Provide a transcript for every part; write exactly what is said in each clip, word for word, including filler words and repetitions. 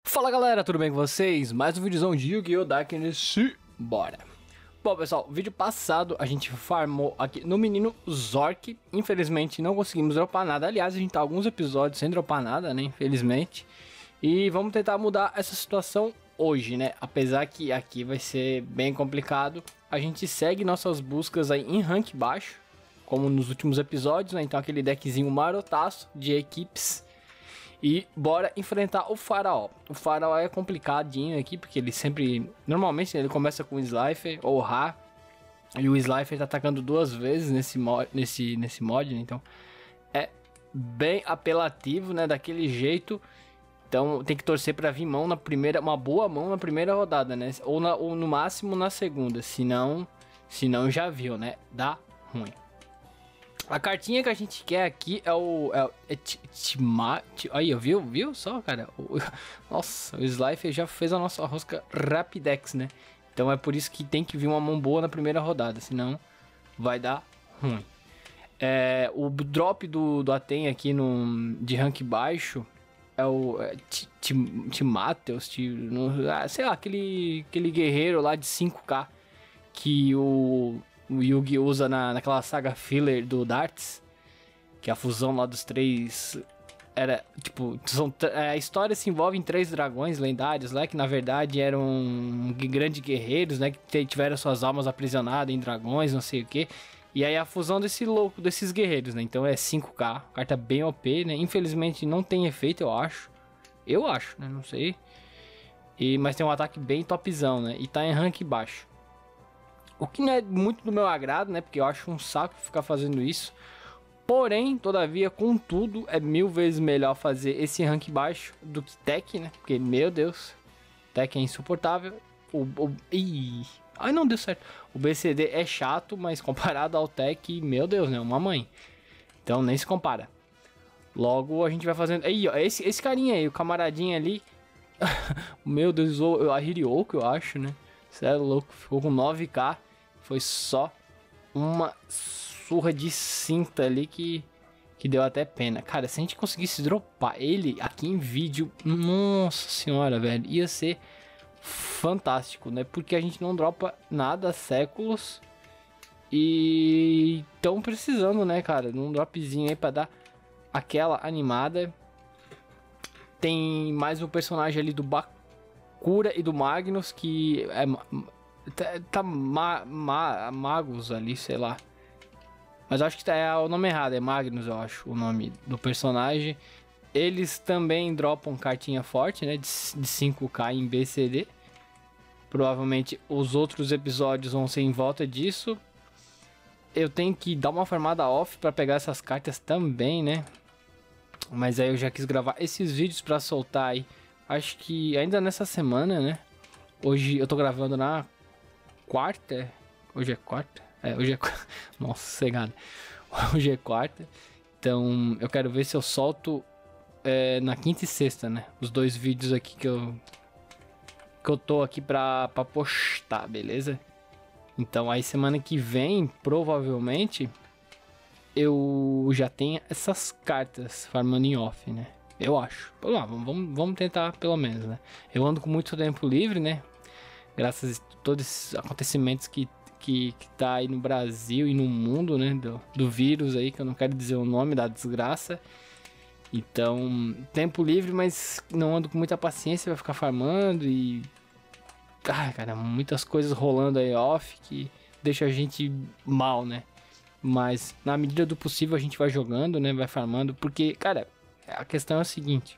Fala galera, tudo bem com vocês? Mais um vídeozão de Yu-Gi-Oh! Darkness, bora! Bom pessoal, vídeo passado a gente farmou aqui no menino Zork. Infelizmente não conseguimos dropar nada. Aliás, a gente tá alguns episódios sem dropar nada, né? Infelizmente. E vamos tentar mudar essa situação hoje, né? Apesar que aqui vai ser bem complicado. A gente segue nossas buscas aí em rank baixo, como nos últimos episódios, né? Então aquele deckzinho marotaço de equipes. E bora enfrentar o Faraó. O Faraó é complicadinho aqui, porque ele sempre... Normalmente ele começa com o Slifer ou Ra. E o Slifer tá atacando duas vezes nesse mod, nesse, nesse mod, né? Então é bem apelativo, né? Daquele jeito. Então tem que torcer pra vir mão na primeira... Uma boa mão na primeira rodada, né? Ou, na, ou no máximo na segunda. Senão, senão já viu, né? Dá ruim. A cartinha que a gente quer aqui é o... É, é Tima... Aí, viu? Viu só, cara? O, nossa, o Slifer já fez a nossa rosca Rapidex, né? Então é por isso que tem que vir uma mão boa na primeira rodada. Senão vai dar ruim. É, o drop do, do Aten aqui no, de rank baixo é o... É, Timateus, sei lá, aquele, aquele guerreiro lá de cinco K que o... O Yugi usa na, naquela saga filler do Darts, que é a fusão lá dos três. Era tipo, são, a história se envolve em três dragões lendários lá, que na verdade eram grandes guerreiros, né? Que tiveram suas almas aprisionadas em dragões, não sei o que. E aí a fusão desse louco, desses guerreiros, né? Então é cinco K, carta bem O P, né? Infelizmente não tem efeito, eu acho. Eu acho, né? Não sei. E, mas tem um ataque bem topzão, né? E tá em rank baixo. O que não é muito do meu agrado, né? Porque eu acho um saco ficar fazendo isso. Porém, todavia, contudo, é mil vezes melhor fazer esse rank baixo do que tech, né? Porque, meu Deus, tech é insuportável. O, o, ih, ai, não deu certo. O B C D é chato, mas comparado ao tech, meu Deus, né? Uma mãe. Então, nem se compara. Logo, a gente vai fazendo... Aí, ó, esse, esse carinha aí, o camaradinho ali. Meu Deus, a Hirioku, eu acho, né? Sério, louco, ficou com nove K. Foi só uma surra de cinta ali que, que deu até pena. Cara, se a gente conseguisse dropar ele aqui em vídeo, nossa senhora, velho, ia ser fantástico, né? Porque a gente não dropa nada há séculos. E tão precisando, né, cara? Num dropzinho aí pra dar aquela animada. Tem mais um personagem ali do Bakura e do Magnus que é... Tá, tá ma, ma, Magus ali, sei lá. Mas eu acho que tá, é o nome errado, é Magnus, eu acho, o nome do personagem. Eles também dropam cartinha forte, né, de, de cinco K em B C D. Provavelmente os outros episódios vão ser em volta disso. Eu tenho que dar uma farmada off pra pegar essas cartas também, né. Mas aí eu já quis gravar esses vídeos pra soltar aí. Acho que ainda nessa semana, né. Hoje eu tô gravando na... quarta, hoje é quarta, é, hoje é, nossa, cegada, hoje é quarta, então eu quero ver se eu solto é, na quinta e sexta, né, os dois vídeos aqui que eu, que eu tô aqui pra, pra postar, beleza? Então aí semana que vem, provavelmente, eu já tenho essas cartas farmando em off, né, eu acho, vamos lá, vamos, vamos tentar pelo menos, né, eu ando com muito tempo livre, né, graças a todos esses acontecimentos que, que, que tá aí no Brasil e no mundo, né, do, do vírus aí, que eu não quero dizer o nome da desgraça. Então, tempo livre, mas não ando com muita paciência, vai ficar farmando e... Ai, cara, muitas coisas rolando aí off que deixa a gente mal, né. Mas, na medida do possível, a gente vai jogando, né, vai farmando, porque, cara, a questão é a seguinte...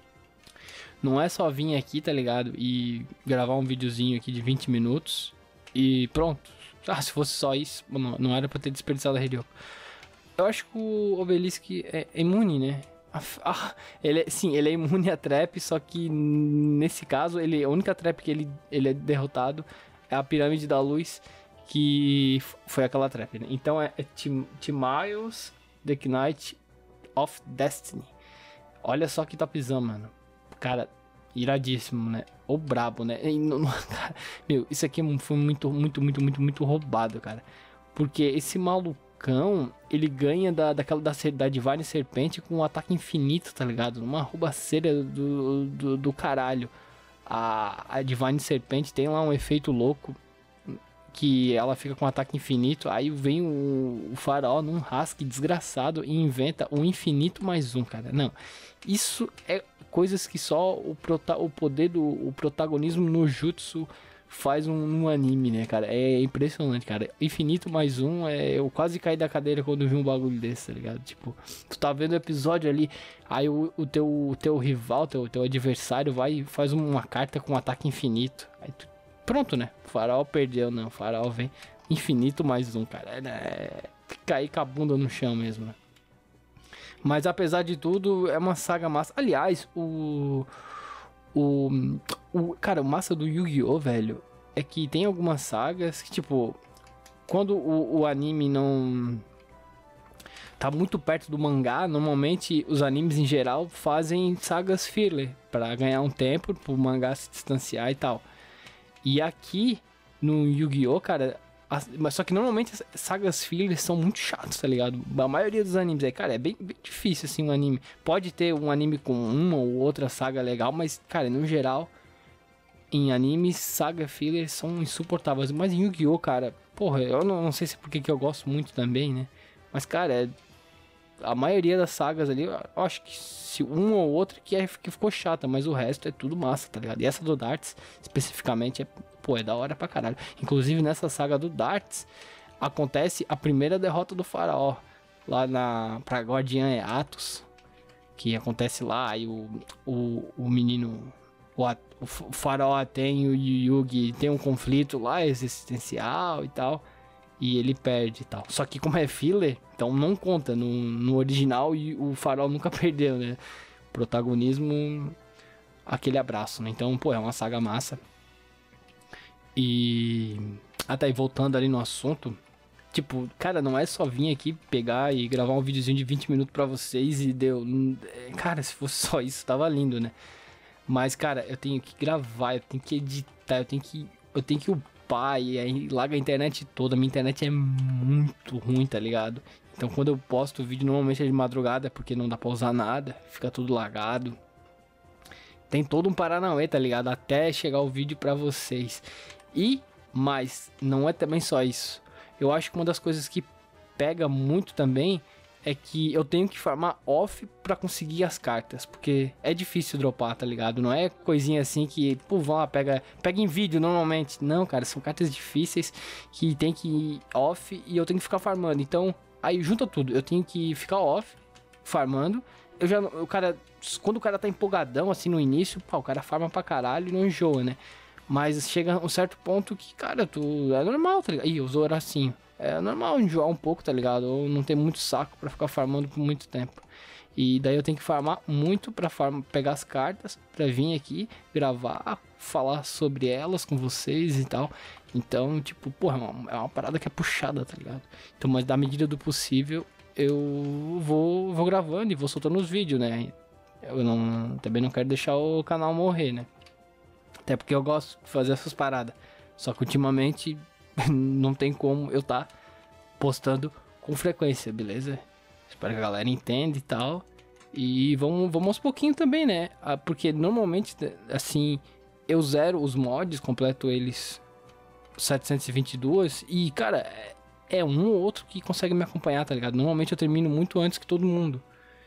Não é só vir aqui, tá ligado? E gravar um videozinho aqui de vinte minutos e pronto. Ah, se fosse só isso, não, não era pra ter desperdiçado a Hirioku. Eu acho que o Obelisk é imune, né? Ah, ele é, sim, ele é imune a trap, só que nesse caso, ele, a única trap que ele, ele é derrotado é a Pirâmide da Luz, que foi aquela trap, né? Então é, é Timaeus, The Knight of Destiny. Olha só que topzão, mano. Cara, iradíssimo, né? Ou brabo, né? E não, não, cara, meu, isso aqui foi muito, muito, muito, muito, muito roubado, cara. Porque esse maluco Vulcão, ele ganha da, daquela da, da Divine Serpente com um ataque infinito, tá ligado? Uma roubaceira do, do, do caralho. A, a Divine Serpente tem lá um efeito louco, que ela fica com um ataque infinito, aí vem o, o faraó num rasque desgraçado e inventa um infinito mais um, cara. Não, isso é coisas que só o, prota o poder do o protagonismo no jutsu faz um, um anime, né, cara? É impressionante, cara. Infinito mais um, é, eu quase caí da cadeira quando vi um bagulho desse, tá ligado? Tipo, tu tá vendo o episódio ali, aí o, o, teu, o teu rival, teu, teu adversário vai e faz uma carta com um ataque infinito. Aí tu, pronto, né? O faraó perdeu, não. O faraó vem infinito mais um, cara. É, é cair com a bunda no chão mesmo, né? Mas apesar de tudo, é uma saga massa. Aliás, o... O, o cara, o massa do Yu-Gi-Oh, velho, é que tem algumas sagas que, tipo, quando o, o anime não tá muito perto do mangá, normalmente os animes em geral fazem sagas filler pra ganhar um tempo, pro mangá se distanciar e tal. E aqui no Yu-Gi-Oh, cara, as, mas só que normalmente as sagas fillers são muito chatas, tá ligado? A maioria dos animes aí, cara, é bem, bem difícil assim um anime. Pode ter um anime com uma ou outra saga legal, mas, cara, no geral, em animes, saga fillers são insuportáveis. Mas em Yu-Gi-Oh, cara, porra, eu não, não sei se é porque que eu gosto muito também, né? Mas, cara, é, a maioria das sagas ali, eu acho que se uma ou outra que, é, que ficou chata, mas o resto é tudo massa, tá ligado? E essa do Darts, especificamente, é, pô, é da hora pra caralho. Inclusive, nessa saga do Darts, acontece a primeira derrota do faraó, lá na, pra Guardiã é Atos, que acontece lá, e o, o, o menino, o, o faraó tem o Yugi, tem um conflito lá existencial e tal, e ele perde e tal. Só que como é filler, então não conta. No, no original e o faraó nunca perdeu, né? Protagonismo, aquele abraço, né? Então, pô, é uma saga massa. E até aí, voltando ali no assunto, tipo, cara, não é só vir aqui pegar e gravar um videozinho de vinte minutos pra vocês e deu. Cara, se fosse só isso, tava lindo, né? Mas, cara, eu tenho que gravar, eu tenho que editar, eu tenho que. Eu tenho que upar e aí larga a internet toda. Minha internet é muito ruim, tá ligado? Então quando eu posto o vídeo, normalmente é de madrugada, porque não dá pra usar nada, fica tudo lagado. Tem todo um paranauê, tá ligado? Até chegar o vídeo pra vocês. E, mas, não é também só isso. Eu acho que uma das coisas que pega muito também é que eu tenho que farmar off pra conseguir as cartas, porque é difícil dropar, tá ligado? Não é coisinha assim que, pô, vão lá, pega, pega em vídeo normalmente. Não, cara, são cartas difíceis que tem que ir off e eu tenho que ficar farmando. Então, aí junta tudo. Eu tenho que ficar off, farmando. Eu já, o cara, quando o cara tá empolgadão assim no início, pá, o cara farma pra caralho e não enjoa, né? Mas chega um certo ponto que, cara, tu é normal, tá ligado? Ih, usou Horacinho. É normal enjoar um pouco, tá ligado? Ou não ter muito saco pra ficar farmando por muito tempo. E daí eu tenho que farmar muito pra farm... pegar as cartas, pra vir aqui, gravar, falar sobre elas com vocês e tal. Então, tipo, porra, é uma, é uma parada que é puxada, tá ligado? Então, mas da medida do possível, eu vou, vou gravando e vou soltando os vídeos, né? Eu não, também não quero deixar o canal morrer, né? Até porque eu gosto de fazer essas paradas. Só que ultimamente não tem como eu tá postando com frequência, beleza? Espero que a galera entenda e tal. E vamos, vamos aos pouquinhos também, né? Porque normalmente, assim, eu zero os mods, completo eles setecentos e vinte e dois. E, cara, é, é um ou outro que consegue me acompanhar, tá ligado? Normalmente eu termino muito antes que todo mundo.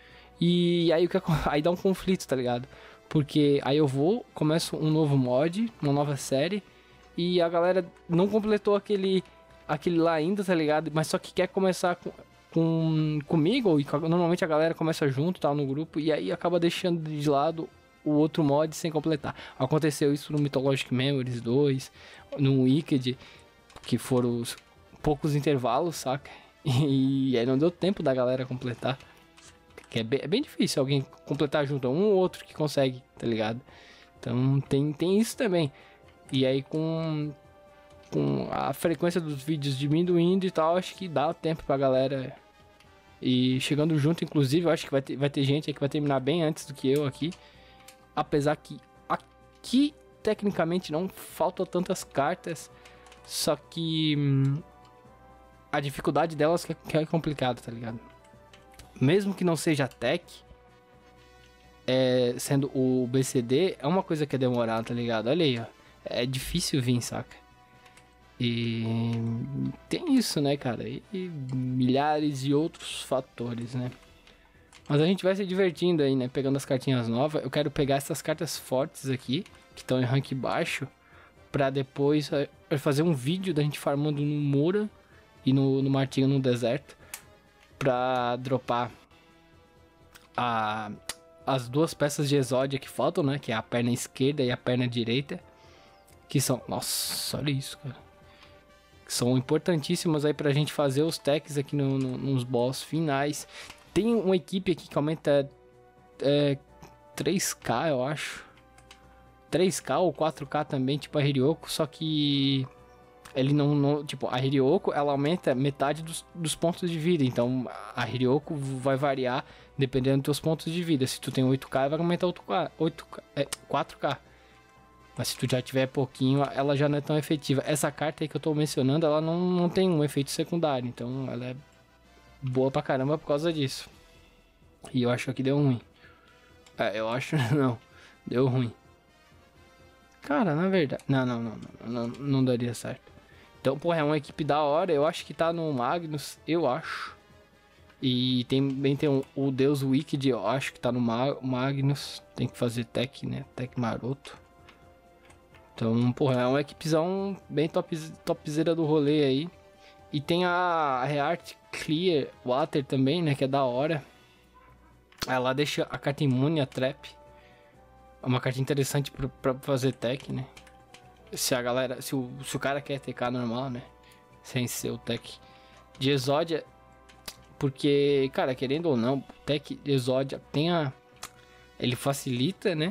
E aí, o que, aí dá um conflito, tá ligado? Porque aí eu vou, começo um novo mod, uma nova série, e a galera não completou aquele, aquele lá ainda, tá ligado? Mas só que quer começar com, com, comigo, e normalmente a galera começa junto, tal, no grupo, e aí acaba deixando de lado o outro mod sem completar. Aconteceu isso no Mythologic Memories dois, no Wicked, que foram os poucos intervalos, saca? E, e aí não deu tempo da galera completar. Que é bem, é bem difícil alguém completar junto, um ou outro que consegue, tá ligado? Então tem, tem isso também. E aí com, com a frequência dos vídeos diminuindo e tal, acho que dá tempo pra galera ir chegando junto. Inclusive, eu acho que vai ter, vai ter gente aí que vai terminar bem antes do que eu aqui. Apesar que aqui, tecnicamente, não faltam tantas cartas. Só que... Hum, a dificuldade delas que é, que é complicada, tá ligado? Mesmo que não seja tech, é, sendo o B C D, é uma coisa que é demorada, tá ligado? Olha aí, ó. É difícil vir, saca? E tem isso, né, cara? E milhares de outros fatores, né? Mas a gente vai se divertindo aí, né? Pegando as cartinhas novas. Eu quero pegar essas cartas fortes aqui, que estão em rank baixo, pra depois fazer um vídeo da gente farmando no Moura e no, no Martinho no deserto, pra dropar a, as duas peças de Exódia que faltam, né? Que é a perna esquerda e a perna direita. Que são... Nossa, olha isso, cara. São importantíssimas aí pra gente fazer os techs aqui no, no, nos boss finais. Tem uma equipe aqui que aumenta é, três K, eu acho. três K ou quatro K também, tipo a Hirioko, só que ele não, não... Tipo, a Hirioko, ela aumenta metade dos, dos pontos de vida. Então, a Hirioko vai variar dependendo dos teus pontos de vida. Se tu tem oito K, vai aumentar oito K, oito K, é, quatro K. Mas se tu já tiver pouquinho, ela já não é tão efetiva. Essa carta aí que eu tô mencionando, ela não, não tem um efeito secundário. Então ela é boa pra caramba por causa disso. E eu acho que deu ruim. É, eu acho não. Deu ruim. Cara, na verdade... Não, não, não. Não, não, não daria certo. Então, porra, é uma equipe da hora. Eu acho que tá no Magnus. Eu acho. E também tem um, o Deus Wicked. Eu acho que tá no Ma Magnus. Tem que fazer tech, né? Tech maroto. Então, porra, é uma equipezão bem top, topzera do rolê aí. E tem a Reart Clear Water também, né? Que é da hora. Ela deixa a carta imune a trap. É uma carta interessante pra, pra fazer tech, né? Se a galera... Se o, se o cara quer T K normal, né? Sem ser o tech de Exódia. Porque, cara, querendo ou não, o tech de Exódia tem a... Ele facilita, né?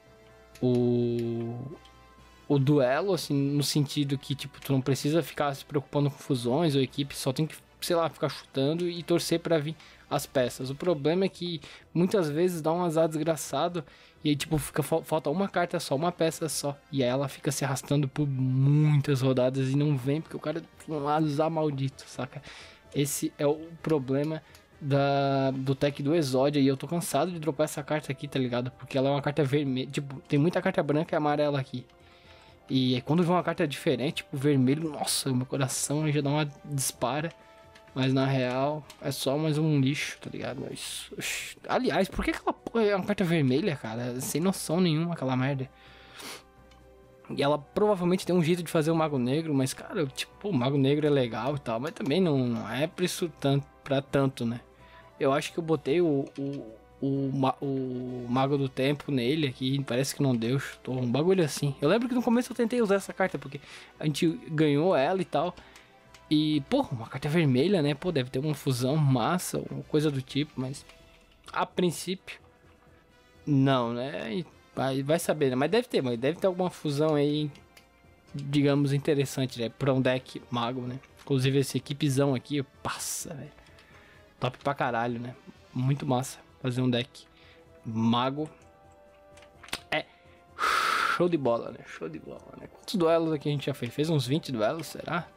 O... O duelo, assim, no sentido que, tipo, tu não precisa ficar se preocupando com fusões ou equipe, só tem que, sei lá, ficar chutando e torcer pra vir as peças. O problema é que muitas vezes dá um azar desgraçado e aí, tipo, fica, falta uma carta só, uma peça só. E aí ela fica se arrastando por muitas rodadas e não vem porque o cara tem um azar maldito, saca? Esse é o problema da, do tech do Exódia e eu tô cansado de dropar essa carta aqui, tá ligado? Porque ela é uma carta vermelha, tipo, tem muita carta branca e amarela aqui. E quando vê uma carta diferente, tipo vermelho, nossa, meu coração já dá uma dispara. Mas na real, é só mais um lixo, tá ligado? Isso, aliás, por que aquela porra é uma carta vermelha, cara? Sem noção nenhuma, aquela merda. E ela provavelmente tem um jeito de fazer o Mago Negro, mas, cara, tipo, o Mago Negro é legal e tal, mas também não, não é pra isso tanto, pra tanto, né? Eu acho que eu botei o... o O, o Mago do Tempo nele aqui, parece que não deu, tô um bagulho assim. Eu lembro que no começo eu tentei usar essa carta, porque a gente ganhou ela e tal. E, porra, uma carta vermelha, né? Pô, deve ter uma fusão massa, uma coisa do tipo, mas a princípio, não, né? E vai, vai saber, né? Mas deve ter, mas deve ter alguma fusão aí, digamos, interessante, né? Pra um deck mago, né? Inclusive esse equipezão aqui, passa, velho. Top pra caralho, né? Muito massa. Fazer um deck mago é show de bola, né? Show de bola, né? Quantos duelos aqui a gente já fez? Fez uns vinte duelos, será?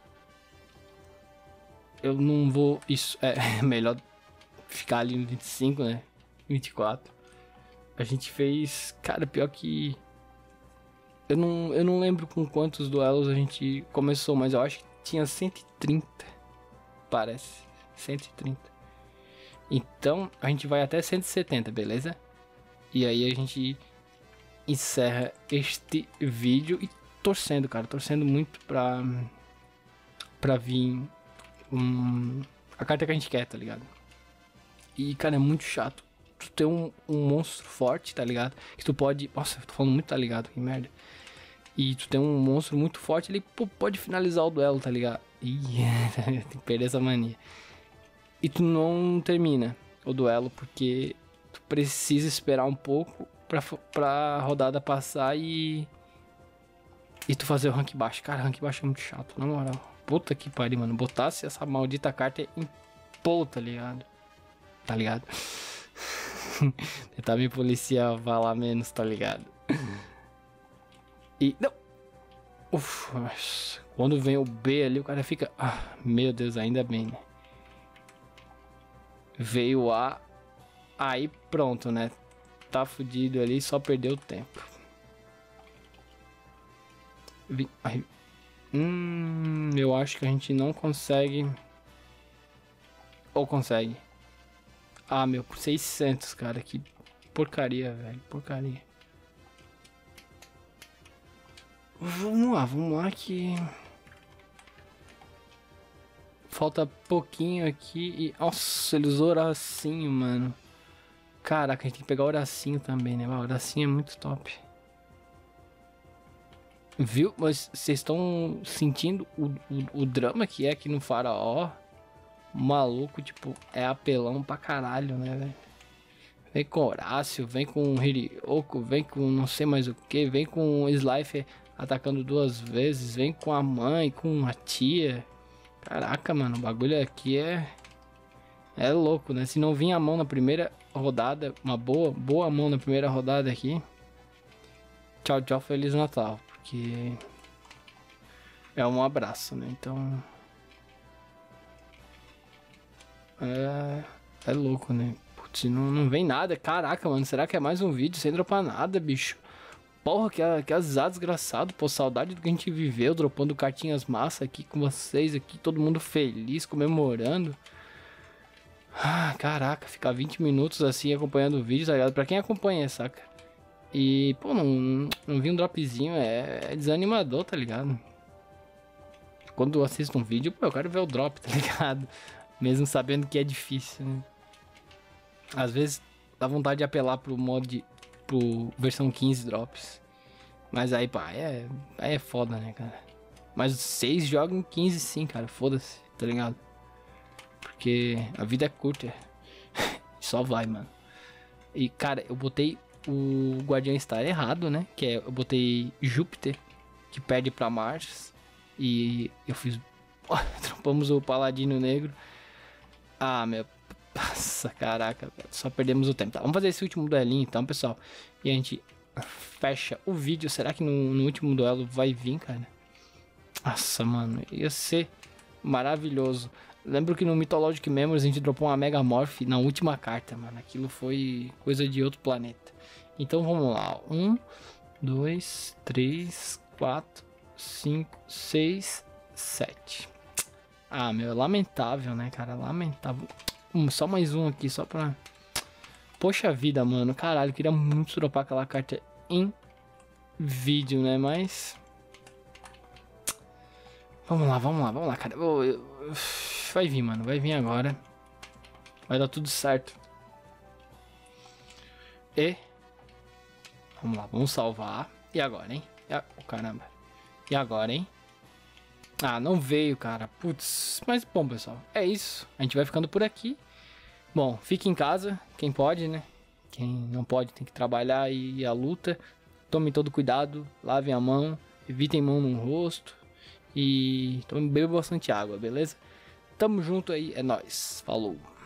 Eu não vou... Isso é melhor ficar ali no vinte e cinco, né? vinte e quatro. A gente fez... Cara, pior que... Eu não, eu não lembro com quantos duelos a gente começou, mas eu acho que tinha cento e trinta. Parece. cento e trinta. Então, a gente vai até cento e setenta, beleza? E aí a gente encerra este vídeo e torcendo, cara. Torcendo muito pra, pra vir um, a carta que a gente quer, tá ligado? E, cara, é muito chato. Tu ter um, um monstro forte, tá ligado? Que tu pode... Nossa, eu tô falando muito, tá ligado? Que merda. E tu tem um monstro muito forte, ele pô, pode finalizar o duelo, tá ligado? Ih, tem que perder essa mania. E tu não termina o duelo porque tu precisa esperar um pouco pra, pra rodada passar e... E tu fazer o rank baixo. Cara, rank baixo é muito chato, na moral. Puta que pariu, mano. Botasse essa maldita carta em pô, tá ligado? Tá ligado? Tentar me policiar, falar menos, tá ligado? E... Não! Ufa, quando vem o B ali, o cara fica... Ah, meu Deus, ainda bem, né? Veio o A. Aí pronto, né? Tá fudido ali, só perdeu o tempo. Vi... Aí... Hum, eu acho que a gente não consegue. Ou consegue? Ah, meu, por seiscentos, cara. Que porcaria, velho. Porcaria. Vamos lá, vamos lá que... Falta pouquinho aqui e... Nossa, ele usou Horacinho, mano. Caraca, a gente tem que pegar o Horacinho também, né? O Horacinho é muito top. Viu? Mas vocês estão sentindo o, o, o drama que é aqui no Faraó? O maluco, tipo, é apelão pra caralho, né, velho? Vem com Horácio, vem com Hiryoko, vem com não sei mais o que, vem com o Slifer atacando duas vezes, vem com a mãe, com a tia. Caraca, mano, o bagulho aqui é... É louco, né? Se não vir a mão na primeira rodada, uma boa, boa mão na primeira rodada aqui... Tchau, tchau, Feliz Natal. Porque... É um abraço, né? Então... É... É louco, né? Putz, não, não vem nada. Caraca, mano, será que é mais um vídeo sem dropar nada, bicho? Porra, que, que azar desgraçado. Pô, saudade do que a gente viveu, dropando cartinhas massa aqui com vocês aqui. Todo mundo feliz, comemorando. Ah, caraca, ficar vinte minutos assim acompanhando o vídeo, tá ligado? Pra quem acompanha, saca? E, pô, não, não vi um dropzinho, é, é desanimador, tá ligado? Quando eu assisto um vídeo, pô, eu quero ver o drop, tá ligado? Mesmo sabendo que é difícil, né? Às vezes dá vontade de apelar pro modo de... Pro versão quinze drops. Mas aí, pá, é, aí é foda, né, cara? Mas seis jogam em quinze sim, cara, foda-se, tá ligado? Porque a vida é curta. Só vai, mano. E, cara, eu botei o Guardião Star errado, né? Que é, eu botei Júpiter, que perde pra Mars. E eu fiz... Trompamos o Paladino Negro. Ah, meu... Nossa, caraca, só perdemos o tempo. Tá, vamos fazer esse último duelinho então, pessoal. E a gente fecha o vídeo. Será que no, no último duelo vai vir, cara? Nossa, mano, ia ser maravilhoso. Lembro que no Mythologic Memories a gente dropou uma Megamorph na última carta, mano. Aquilo foi coisa de outro planeta. Então vamos lá. Um, dois, três, quatro, cinco, seis, sete. Ah, meu, lamentável, né, cara? Lamentável. Um, só mais um aqui, só pra... Poxa vida, mano. Caralho, eu queria muito dropar aquela carta em vídeo, né? Mas... Vamos lá, vamos lá, vamos lá, cara. Eu, eu... Vai vir, mano. Vai vir agora. Vai dar tudo certo. E... Vamos lá, vamos salvar. E agora, hein? E a... oh, caramba. E agora, hein? Ah, não veio, cara. Putz. Mas, bom, pessoal. É isso. A gente vai ficando por aqui. Bom, fique em casa. Quem pode, né? Quem não pode tem que trabalhar e ir à luta. Tomem todo cuidado. Lavem a mão. Evitem mão no rosto. E tomem, bebam bastante água, beleza? Tamo junto aí. É nóis. Falou.